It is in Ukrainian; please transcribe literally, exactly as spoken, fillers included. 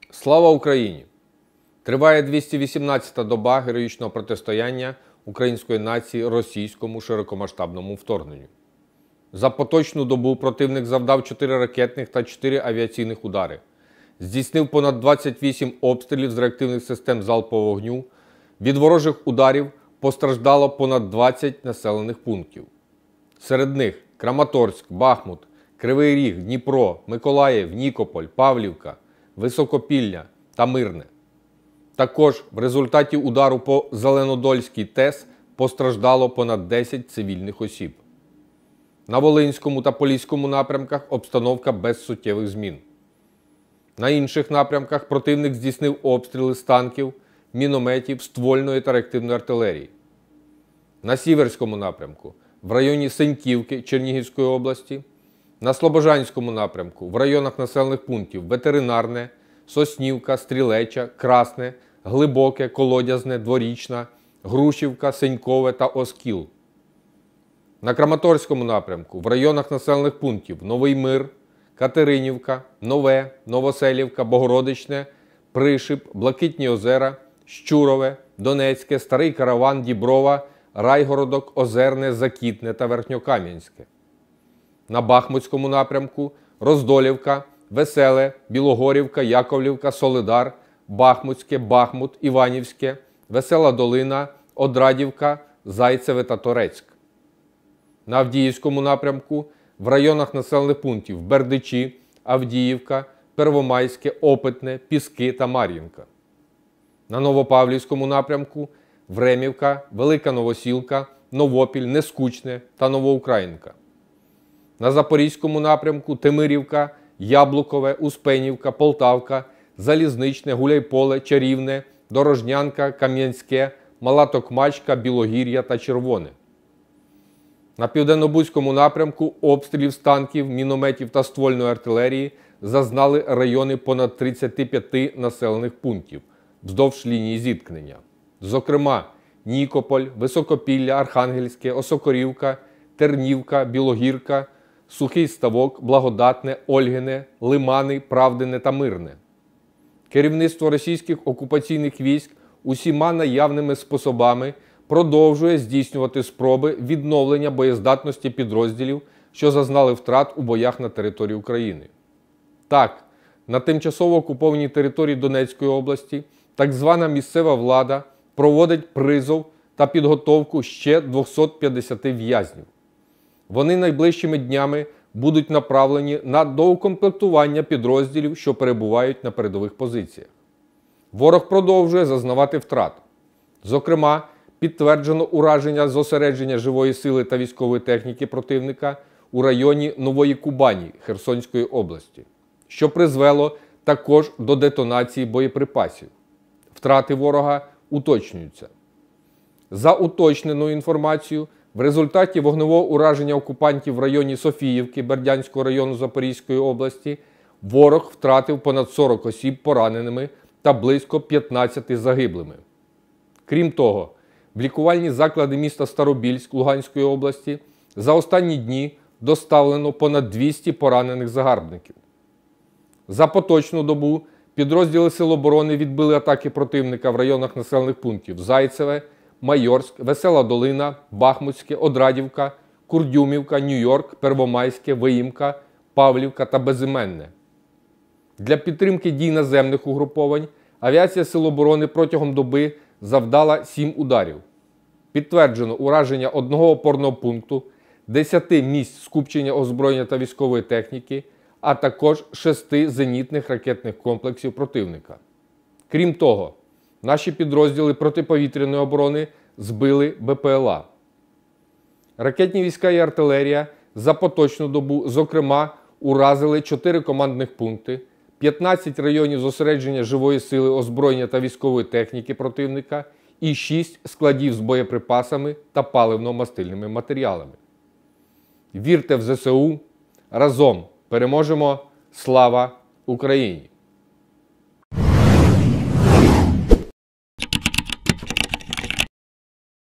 Слава Україні! Триває двісті вісімнадцята доба героїчного протистояння української нації російському широкомасштабному вторгненню. За поточну добу противник завдав чотири ракетних та чотири авіаційних удари, здійснив понад двадцять вісім обстрілів з реактивних систем залпового вогню, від ворожих ударів постраждало понад двадцять населених пунктів. Серед них Краматорськ, Бахмут, Кривий Ріг, Дніпро, Миколаїв, Нікополь, Павлівка, Високопілля та Мирне. Також в результаті удару по Зеленодольській ТЕС постраждало понад десять цивільних осіб. На Волинському та Поліському напрямках обстановка без суттєвих змін. На інших напрямках противник здійснив обстріли з танків, мінометів, ствольної та реактивної артилерії. На Сіверському напрямку в районі Сеньківки Чернігівської області, на Слобожанському напрямку в районах населених пунктів Ветеринарне, Соснівка, Стрілеча, Красне, Глибоке, Колодязне, Дворічна, Грушівка, Сенькове та Оскіл. На Краматорському напрямку в районах населених пунктів Новий Мир, Катеринівка, Нове, Новоселівка, Богородичне, Пришип, Блакитні озера, Щурове, Донецьке, Старий Караван, Діброва, Райгородок, Озерне, Закітне та Верхньокам'янське. На Бахмутському напрямку Роздолівка, Веселе, Білогорівка, Яковлівка, Солидар, Бахмутське, Бахмут, Іванівське, Весела Долина, Одрадівка, Зайцеве та Торецьк. На Авдіївському напрямку в районах населених пунктів Бердичі, Авдіївка, Первомайське, Опитне, Піски та Мар'їнка. На Новопавлівському напрямку Времівка, Велика Новосілка, Новопіль, Нескучне та Новоукраїнка. На Запорізькому напрямку Темирівка, Яблукове, Успенівка, Полтавка, Залізничне, Гуляйполе, Чарівне, Дорожнянка, Кам'янське, Мала Токмачка, Білогір'я та Червоне. На Південнобузькому напрямку обстрілів з танків, мінометів та ствольної артилерії зазнали райони понад тридцяти п'яти населених пунктів вздовж лінії зіткнення. Зокрема, Нікополь, Високопілля, Архангельське, Осокорівка, Тернівка, Білогірка, Сухий Ставок, Благодатне, Ольгине, Лимани, Правдине та Мирне. Керівництво російських окупаційних військ усіма наявними способами продовжує здійснювати спроби відновлення боєздатності підрозділів, що зазнали втрат у боях на території України. Так, на тимчасово окупованій території Донецької області так звана місцева влада проводить призов та підготовку ще двохсот п'ятдесяти в'язнів. Вони найближчими днями будуть направлені на доукомплектування підрозділів, що перебувають на передових позиціях. Ворог продовжує зазнавати втрат. Зокрема, підтверджено ураження зосередження живої сили та військової техніки противника у районі Нової Кубані Херсонської області, що призвело також до детонації боєприпасів. Втрати ворога уточнюються. За уточненою інформацією, в результаті вогневого ураження окупантів в районі Софіївки Бердянського району Запорізької області ворог втратив понад сорок осіб пораненими та близько п'ятнадцяти загиблими. Крім того, в лікувальні заклади міста Старобільськ Луганської області за останні дні доставлено понад двісті поранених загарбників. За поточну добу підрозділи Сил оборони відбили атаки противника в районах населених пунктів Зайцеве, Майорськ, Весела Долина, Бахмутське, Одрадівка, Курдюмівка, Нью-Йорк, Первомайське, Виїмка, Павлівка та Безіменне. Для підтримки дій наземних угруповань авіація Сил оборони протягом доби завдала сім ударів. Підтверджено ураження одного опорного пункту, десяти місць скупчення озброєння та військової техніки, а також шести зенітних ракетних комплексів противника. Крім того, наші підрозділи протиповітряної оборони збили Бе Пе Ел А. Ракетні війська і артилерія за поточну добу, зокрема, уразили чотири командних пункти, п'ятнадцять районів зосередження живої сили, озброєння та військової техніки противника і шість складів з боєприпасами та паливно-мастильними матеріалами. Вірте в Зе Се У! Разом переможемо! Слава Україні!